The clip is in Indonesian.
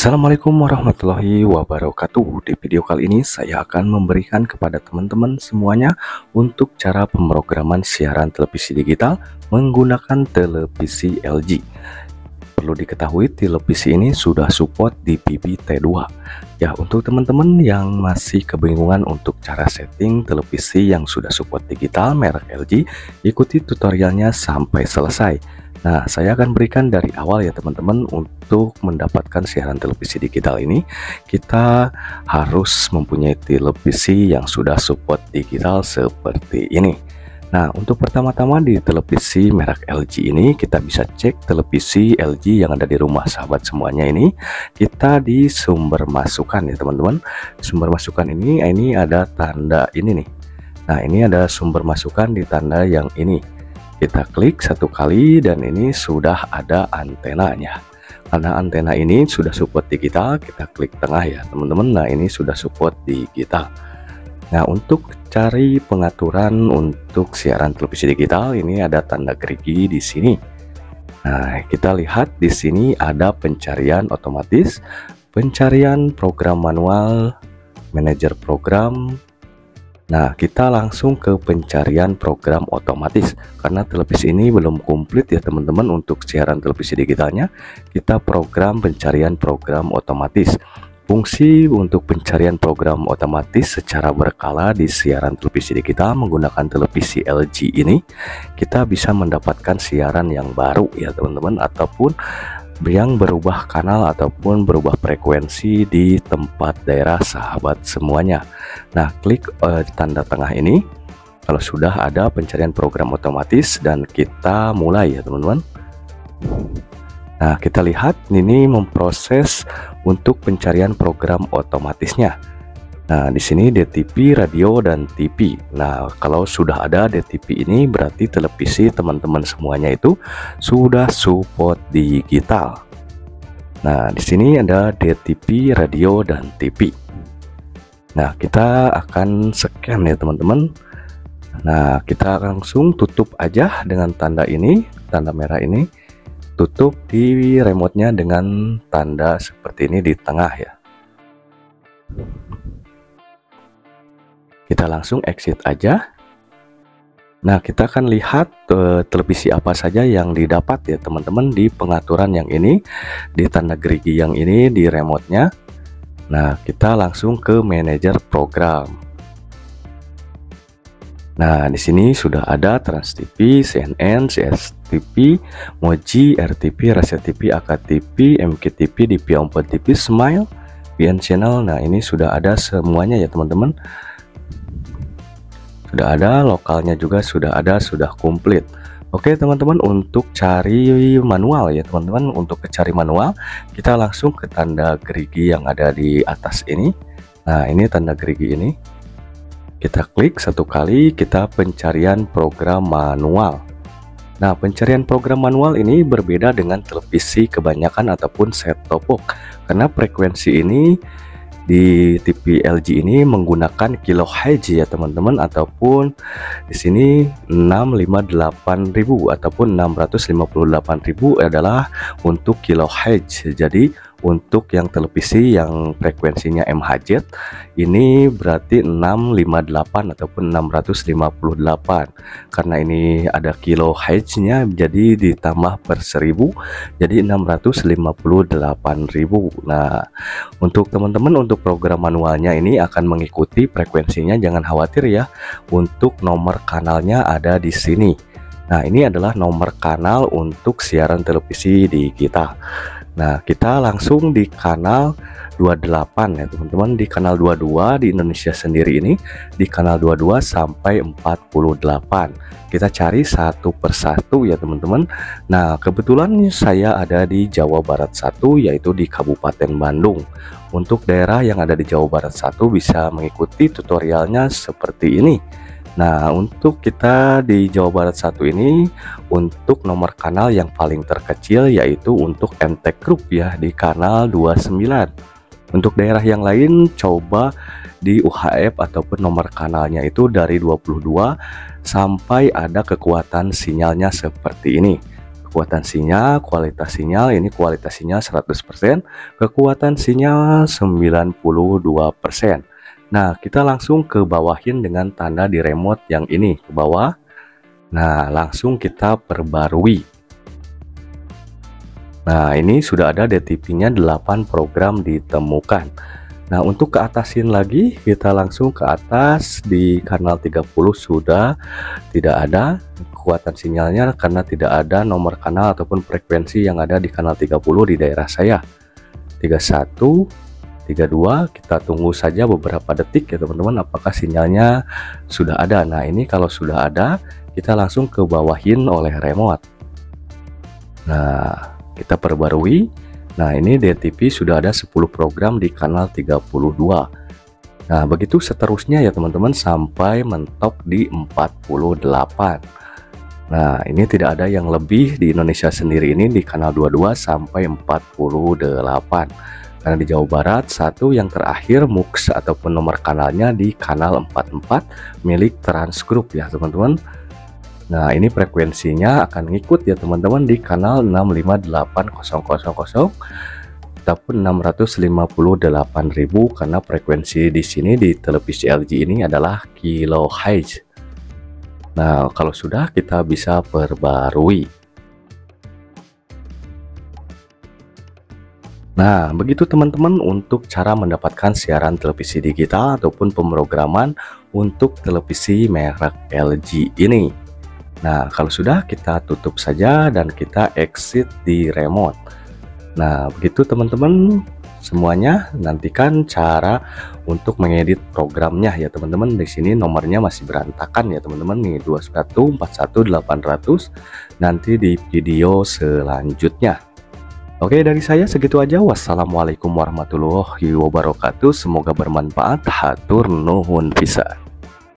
Assalamualaikum warahmatullahi wabarakatuh. Di video kali ini saya akan memberikan kepada teman-teman semuanya untuk cara pemrograman siaran televisi digital menggunakan televisi LG. Perlu diketahui televisi ini sudah support DVB T2. Ya, untuk teman-teman yang masih kebingungan untuk cara setting televisi yang sudah support digital merek LG, ikuti tutorialnya sampai selesai. Nah, saya akan berikan dari awal ya teman-teman. Untuk mendapatkan siaran televisi digital ini, kita harus mempunyai televisi yang sudah support digital seperti ini. Nah, untuk pertama-tama di televisi merek LG ini, kita bisa cek televisi LG yang ada di rumah sahabat semuanya ini. Kita di sumber masukan ya teman-teman. Sumber masukan ini ada tanda ini nih. Nah, ini ada sumber masukan di tanda yang ini. Kita klik satu kali dan ini sudah ada antenanya. Karena antena ini sudah support digital, kita klik tengah ya teman-teman. Nah, ini sudah support digital. Nah, untuk cari pengaturan untuk siaran televisi digital ini ada tanda gerigi di sini. Nah, kita lihat di sini ada pencarian otomatis, pencarian program manual, manajer program. Nah, kita langsung ke pencarian program otomatis karena televisi ini belum komplit ya teman-teman. Untuk siaran televisi digitalnya, kita program pencarian program otomatis. Fungsi untuk pencarian program otomatis secara berkala di siaran televisi digital menggunakan televisi LG ini, kita bisa mendapatkan siaran yang baru ya teman-teman, ataupun yang berubah kanal ataupun berubah frekuensi di tempat daerah sahabat semuanya. Nah, klik tanda tengah ini kalau sudah ada pencarian program otomatis dan kita mulai ya teman-teman. Nah, kita lihat ini memproses untuk pencarian program otomatisnya. Nah, di sini DTV, radio, dan TV. Nah, kalau sudah ada DTV ini berarti televisi teman-teman semuanya itu sudah support digital. Nah, di sini ada DTV, radio, dan TV. Nah, kita akan scan ya teman-teman. Nah, kita langsung tutup aja dengan tanda ini, tanda merah ini. Tutup di remote-nya dengan tanda seperti ini di tengah ya. Kita langsung exit aja. Nah, kita akan lihat televisi apa saja yang didapat ya teman-teman di pengaturan yang ini, di tanda gerigi yang ini di remote-nya. Nah, kita langsung ke manajer program. Nah, di sini sudah ada Trans TV, CNN, CSTV, Moji, RTV, Rasa TV, AKTV, MKTV, DP4 TV, Smile, PN Channel. Nah, ini sudah ada semuanya ya teman-teman. Sudah ada, lokalnya juga sudah ada, sudah komplit. Oke teman-teman, untuk cari manual ya teman-teman, untuk cari manual kita langsung ke tanda gerigi yang ada di atas ini. Nah, ini tanda gerigi ini. Kita klik satu kali, kita pencarian program manual. Nah, pencarian program manual ini berbeda dengan televisi kebanyakan ataupun set-top box, karena frekuensi ini di TV LG ini menggunakan kilohertz ya teman-teman, ataupun di sini 658.000 ataupun 658.000 adalah untuk kilohertz. Jadi untuk yang televisi yang frekuensinya MHz ini berarti 658 ataupun 658. Karena ini ada kilohertz-nya jadi ditambah per 1000 jadi 658.000. Nah, untuk teman-teman untuk program manualnya ini akan mengikuti frekuensinya, jangan khawatir ya. Untuk nomor kanalnya ada di sini. Nah, ini adalah nomor kanal untuk siaran televisi digital. Nah, kita langsung di kanal 28 ya teman-teman. Di kanal 22 di Indonesia sendiri ini, di kanal 22 sampai 48. Kita cari satu persatu ya teman-teman. Nah, kebetulan saya ada di Jawa Barat 1, yaitu di Kabupaten Bandung. Untuk daerah yang ada di Jawa Barat 1 bisa mengikuti tutorialnya seperti ini. Nah, untuk kita di Jawa Barat 1 ini, untuk nomor kanal yang paling terkecil yaitu untuk MT Group ya, di kanal 29. Untuk daerah yang lain coba di UHF ataupun nomor kanalnya itu dari 22 sampai ada kekuatan sinyalnya seperti ini. kekuatan sinyal, kualitas sinyal, ini kualitas sinyal 100%, kekuatan sinyal 92%. Nah, kita langsung ke bawahin dengan tanda di remote yang ini ke bawah. Nah, langsung kita perbarui. Nah, ini sudah ada DTP-nya 8 program ditemukan. Nah, untuk ke atasin lagi, kita langsung ke atas di kanal 30 sudah tidak ada kekuatan sinyalnya karena tidak ada nomor kanal ataupun frekuensi yang ada di kanal 30 di daerah saya. 31, 32, kita tunggu saja beberapa detik ya teman-teman, apakah sinyalnya sudah ada. Nah, ini kalau sudah ada, kita langsung ke bawahin oleh remote. Nah, kita perbarui. Nah, ini DTP sudah ada 10 program di kanal 32. Nah, begitu seterusnya ya teman-teman sampai mentok di 48. Nah, ini tidak ada yang lebih di Indonesia sendiri ini di kanal 22 sampai 48. Karena di Jawa Barat satu yang terakhir MUX ataupun nomor kanalnya di kanal 44 milik Transgroup ya teman-teman. Nah, ini frekuensinya akan ngikut ya teman-teman di kanal 658000 ataupun 658.000 karena frekuensi di sini di televisi LG ini adalah kilohertz. Nah, kalau sudah kita bisa perbarui. Nah, begitu teman-teman untuk cara mendapatkan siaran televisi digital ataupun pemrograman untuk televisi merek LG ini. Nah, kalau sudah kita tutup saja dan kita exit di remote. Nah, begitu teman-teman semuanya. Nantikan cara untuk mengedit programnya ya teman-teman. Di sini nomornya masih berantakan ya teman-teman nih 2141800 nanti di video selanjutnya. Oke, dari saya segitu aja. Wassalamualaikum warahmatullahi wabarakatuh. Semoga bermanfaat. Hatur nuhun pisan.